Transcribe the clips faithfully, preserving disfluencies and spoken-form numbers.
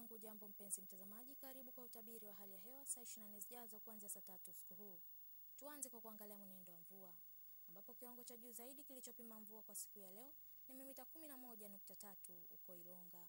yangu, jambo mpenzi mtazamaji, karibu kwa utabiri wa hali ya hewa saa ishirini na nne zijazo kuanzia saa tatu usiku huu. Tuanze kwa kuangalia mwenendo wa mvua, ambapo kiwango cha juu zaidi kilichopima mvua kwa siku ya leo ni milimita kumi na moja nukta tatu huko Ilonga.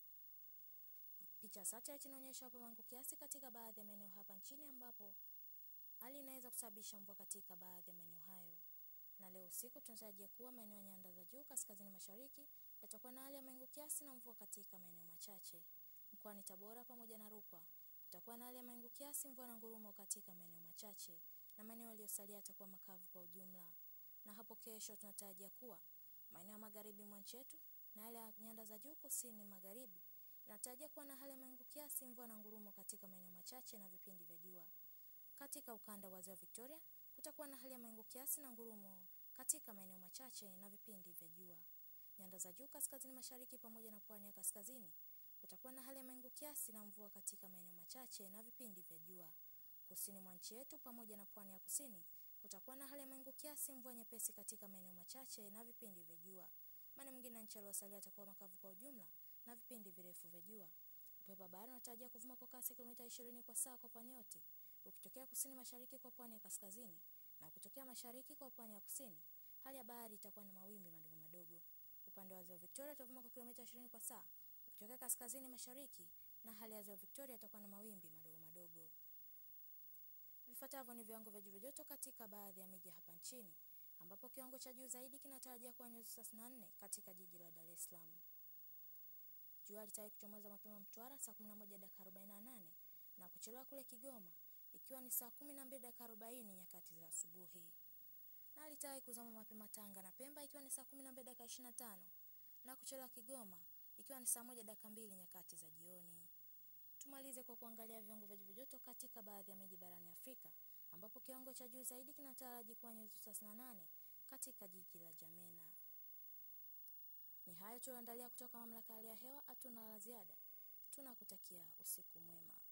Picha satellite inaonyesha hapo mawingu kiasi katika baadhi ya maeneo hapa nchini, ambapo hali inaweza kusababisha mvua katika baadhi ya maeneo hayo. Na leo usiku tunatarajia kuwa maeneo ya nyanda za juu kaskazini mashariki yatakuwa na hali ya mawingu kiasi na mvua katika maeneo machache. Mkoani Tabora pamoja na Rukwa kutakuwa na hali ya mawingu kiasi, mvua na ngurumo katika maeneo machache, na maeneo yaliyosalia yatakuwa makavu kwa ujumla. Na hapo kesho tunatarajia kuwa maeneo ya magharibi mwa nchi yetu na hali ya nyanda za juu kusini magharibi inatarajia kuwa na hali ya mawingu kiasi, mvua na ngurumo katika maeneo machache na vipindi vya jua. Katika ukanda wa Ziwa Victoria kutakuwa na hali ya mawingu kiasi na ngurumo katika maeneo machache na vipindi vya jua. Nyanda za juu kaskazini mashariki pamoja na pwani ya kaskazini kutakuwa na hali ya mawingu kiasi na mvua katika maeneo machache na vipindi vya jua. Kusini mwa nchi yetu pamoja na pwani ya kusini kutakuwa na hali ya mawingu kiasi, mvua nyepesi katika maeneo machache na vipindi vya jua. Maeneo mengine ya nchi yaliyosalia yatakuwa makavu kwa ujumla na vipindi virefu vya jua. Upepo wa bahari unatarajia kuvuma kwa kasi kilomita ishirini kwa saa kwa pwani yote, ukitokea kusini mashariki kwa pwani ya kaskazini na kutokea mashariki kwa pwani ya kusini. Hali ya bahari itakuwa na mawimbi madogo madogo. Upande wa Ziwa Victoria utavuma kwa kilomita ishirini kwa saa ukitokea kaskazini mashariki, na hali ya Ziwa Victoria itakuwa na mawimbi madogo madogo. Vifuatavyo ni viwango vya joto katika baadhi ya miji hapa nchini, ambapo kiwango cha juu zaidi kinatarajia kuwa nyuzi thelathini na nne katika jiji la Dar es Salaam. Jua litaweza kuchomoza mapema Mtwara saa kumi na moja dakika arobaini na nane na kuchelewa kule Kigoma ikiwa ni saa kumi na mbili dakika arobaini nyakati za asubuhi. Na litaweza kuzama mapema Tanga na Pemba ikiwa ni saa kumi na mbili dakika ishirini na tano na kuchelewa Kigoma ikiwa ni saa moja dakika mbili nyakati za jioni. Tumalize kwa kuangalia viwango vya joto katika baadhi ya miji barani Afrika, ambapo kiwango cha juu zaidi kinataraji kuwa nyuzi thelathini na nane katika jiji la Jamena. Ni hayo tulioandalia kutoka mamlaka ya hali ya hewa, hatuna la ziada. Tunakutakia usiku mwema.